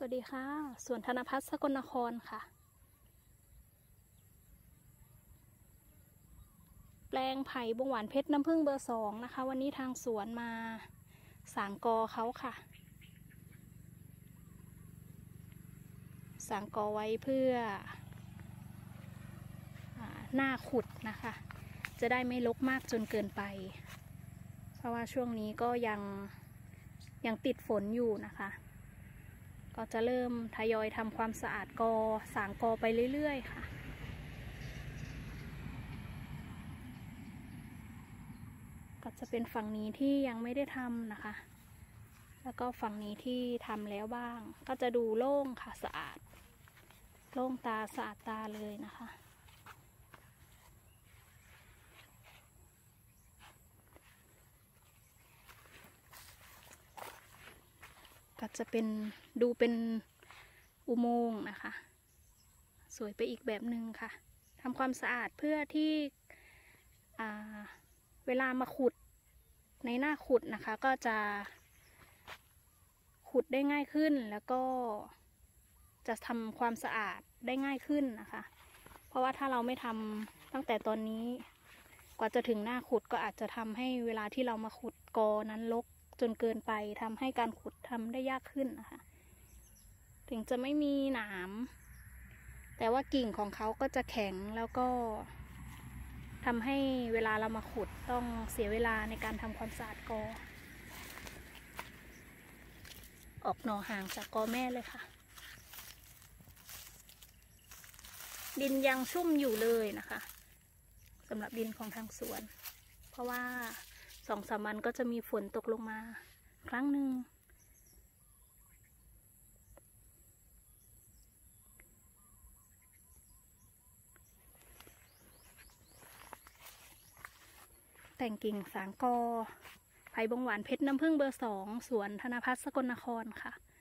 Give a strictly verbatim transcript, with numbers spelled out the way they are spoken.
วัสดีค่ะสวนธนพัฒน์สกลนครค่ะแปลงไผ่บงหวานเพชรน้ำผึ้งเบอร์สองนะคะวันนี้ทางสวนมาสางกอเขาค่ะสางกอไว้เพื่อหน้าขุดนะคะจะได้ไม่รกมากจนเกินไปเพราะว่าช่วงนี้ก็ยังยังติดฝนอยู่นะคะก็จะเริ่มทยอยทำความสะอาดกอสางกอไปเรื่อยๆค่ะก็จะเป็นฝั่งนี้ที่ยังไม่ได้ทำนะคะแล้วก็ฝั่งนี้ที่ทำแล้วบ้างก็จะดูโล่งค่ะสะอาดโล่งตาสะอาดตาเลยนะคะก็จะเป็นดูเป็นอุโมงค์นะคะสวยไปอีกแบบหนึ่งค่ะทำความสะอาดเพื่อที่เวลามาขุดในหน้าขุดนะคะก็จะขุดได้ง่ายขึ้นแล้วก็จะทำความสะอาดได้ง่ายขึ้นนะคะเพราะว่าถ้าเราไม่ทำตั้งแต่ตอนนี้กว่าจะถึงหน้าขุดก็อาจจะทำให้เวลาที่เรามาขุดกอนั้นรกจนเกินไปทำให้การขุดทำได้ยากขึ้นนะคะถึงจะไม่มีหนามแต่ว่ากิ่งของเขาก็จะแข็งแล้วก็ทำให้เวลาเรามาขุดต้องเสียเวลาในการทำความสะอาดกอออกหน่อห่างจากกอแม่เลยค่ะดินยังชุ่มอยู่เลยนะคะสำหรับดินของทางสวนเพราะว่าสองสามวันก็จะมีฝนตกลงมาครั้งหนึ่งแต่งกิ่งสางกอไผ่บงหวานเพชรน้ำผึ้งเบอร์สองสวนธนพัฒน์สกลนครค่ะ